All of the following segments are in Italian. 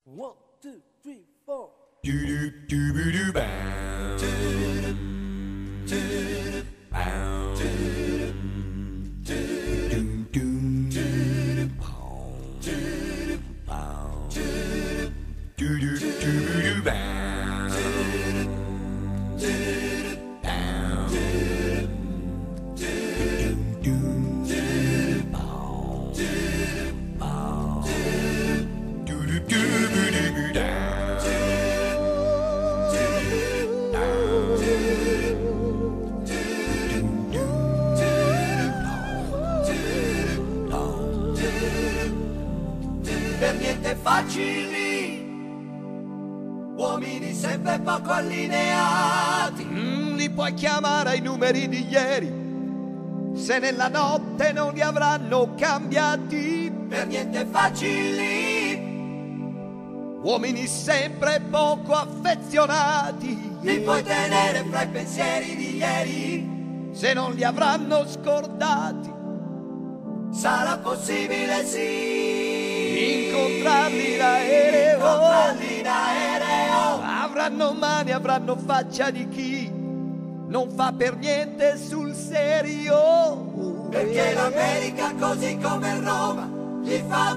1, 2, 3, 4. Do do do do do bow. Do do do bow. Do do do do bow. Do bow. Do do do do bow. Do bow. Do do bow. Bow. Do do do do down. Per niente facili, uomini sempre poco allineati. Li puoi chiamare ai numeri di ieri, se nella notte non li avranno cambiati. Per niente facili, Uomini sempre poco affezionati, li puoi tenere fra i pensieri di ieri. se non li avranno scordati. Sarà possibile sì, Incontrarli in aereo, incontrarli in aereo. avranno mani, avranno faccia di chi non fa per niente sul serio. Perché l'America così come Roma gli fa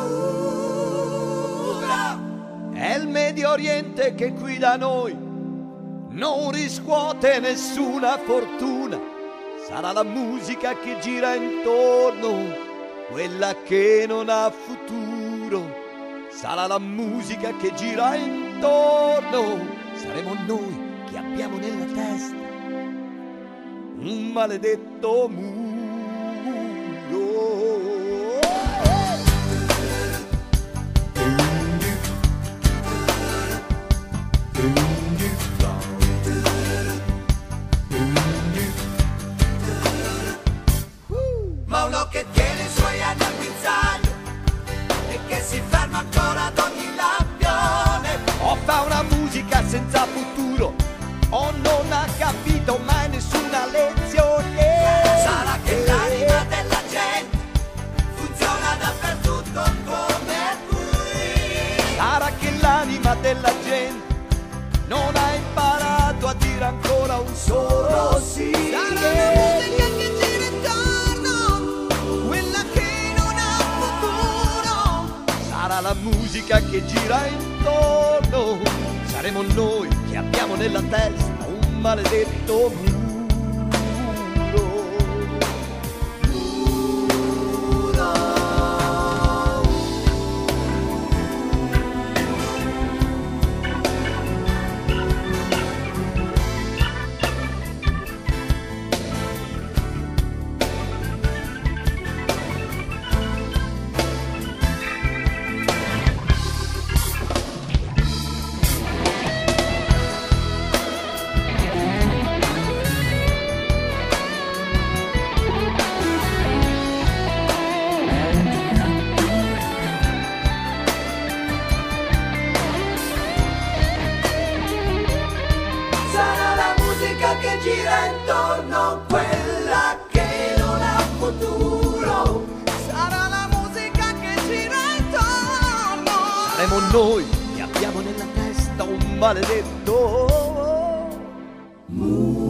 paura. È il Medio Oriente che qui da noi non riscuote nessuna fortuna. Sarà la musica che gira intorno, quella che non ha futuro. Sarà la musica che gira intorno, saremo noi che abbiamo nella testa un maledetto muro. Ma uno che tiene i suoi anni al guinzaglio e che si ferma ancora ad ogni lampione. O fa una musica senza futuro, o non ha capito mai nessuna lezione. Sarà che l'anima della gente funziona dappertutto come lui. Sarà che l'anima della gente non ha imparato a dire ancora un solo sì. Sarà la musica che gira intorno, quella che non ha futuro. Sarà la musica che gira intorno, saremo noi che abbiamo nella testa un maledetto muro. Che gira intorno, quella che non ha futuro. Sarà la musica che gira intorno. Saremo noi che abbiamo nella testa un maledetto muro.